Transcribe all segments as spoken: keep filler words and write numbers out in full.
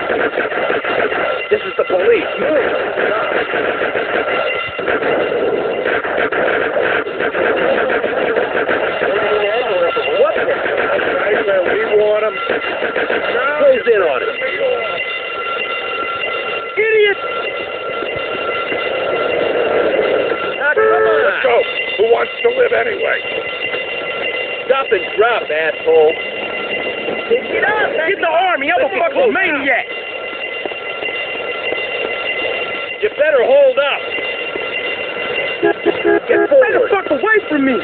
This is the police. Move. What the? Right where we want him. Close in on it. Idiot! Ah, come on. Let's go. Who wants to live anyway? Stop and drop, asshole. Get up, man. Get the army. I'm a fucking maniac. You better hold up. Get forward. Stay the fuck away from me.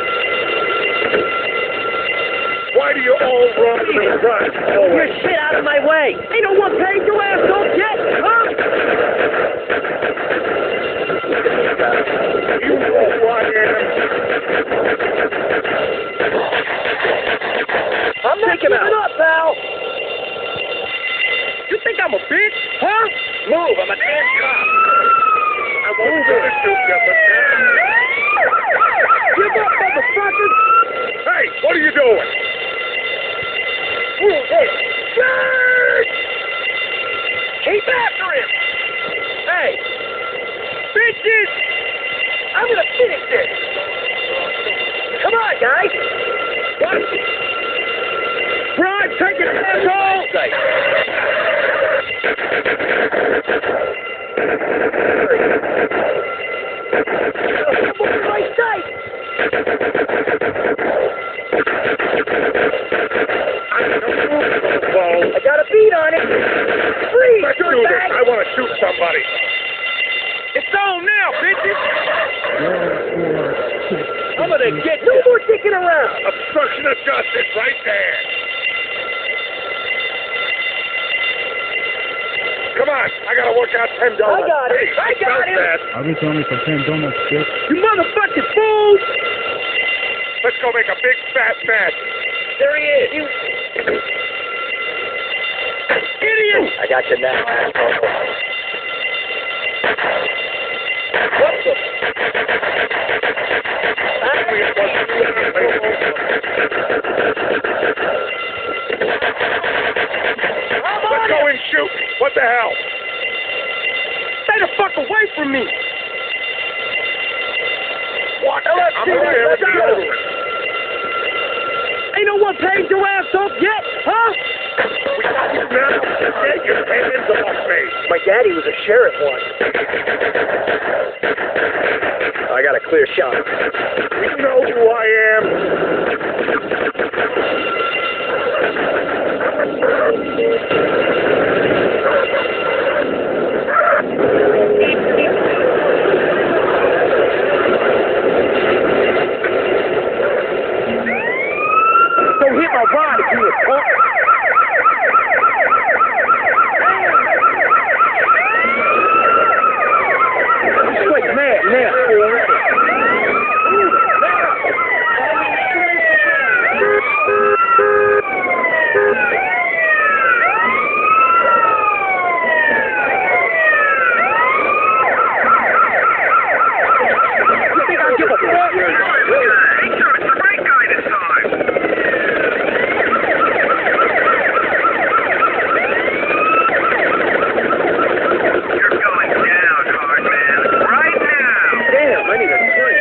Why do you all run to the front? Your shit out of my way. Ain't no one paid your ass up yet, huh? You know who I am. I'm not Take him giving out. up, pal. You think I'm a bitch, huh? Move, I'm a damn cop. I won't do it, you but Give up, motherfuckers. Hey, what are you doing? Move, hey. Charge! Keep after him. Hey, bitches! I'm gonna finish this. Come on, guys. What? Bribe taking an asshole! My sight. Whoa. I got a beat on it. Freeze, Let's do this. dirtbag. I want to shoot somebody. It's on now, bitches! I'm gonna get No you! more dicking around. Obstruction of justice right there. Come on. I got to work out ten dollars. I got it. Hey, I got felt him. that. I'll be telling you for ten donuts, bitch. You motherfucking fools! Let's go make a big fat mess. There he is! You idiot! I got you now, asshole. What the? Let's go and shoot. What the hell? Stay the fuck away from me! What? Now let's I'm see right what here you with the got. deodorant. Ain't no one paid your ass up yet, huh? We got you now. Get your hands off me. My daddy was a sheriff once. I got a clear shot. You know who I am. Don't hit my rod again, punk! I'm straight mad now, fool. You think I give a fuck? He chose the right guy this time. You're going down, hard man. Right now. Damn, I need a drink.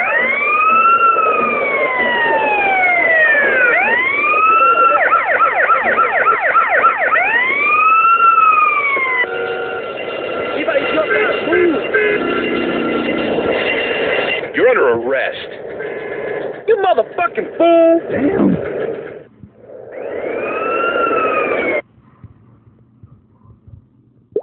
Anybody jump out, move. You're under arrest. You motherfucking fool! Damn.